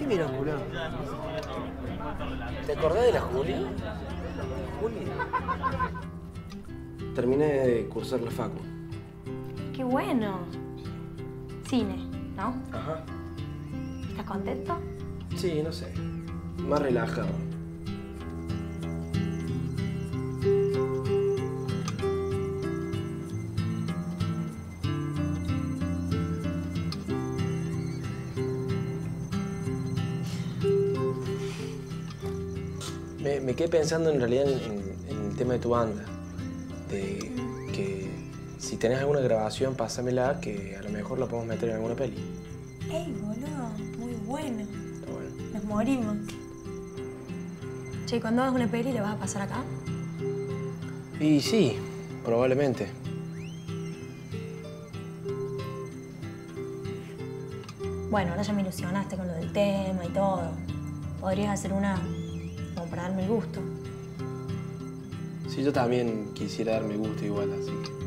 mira, Julián? ¿Te acordás de la Juli? Juli. Terminé de cursar la facu. ¡Qué bueno! Cine, ¿no? Ajá. ¿Estás contento? Sí, no sé. Más relajado. Me quedé pensando en realidad en el tema de tu banda. De que si tenés alguna grabación, pásamela, que a lo mejor la podemos meter en alguna peli. ¡Ey, boludo! Muy bueno. Está bueno. Nos morimos. Che, cuando hagas una peli, ¿la vas a pasar acá? Y sí, probablemente. Bueno, ahora ya me ilusionaste con lo del tema y todo. Podrías hacer una como para darme el gusto. Sí, yo también quisiera darme gusto igual, así que...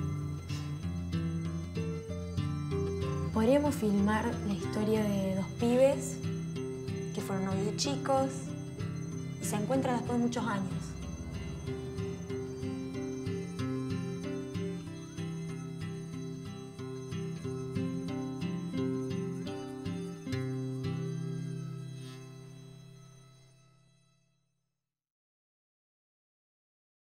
Podríamos filmar la historia de dos pibes que fueron novios de chicos y se encuentran después de muchos años.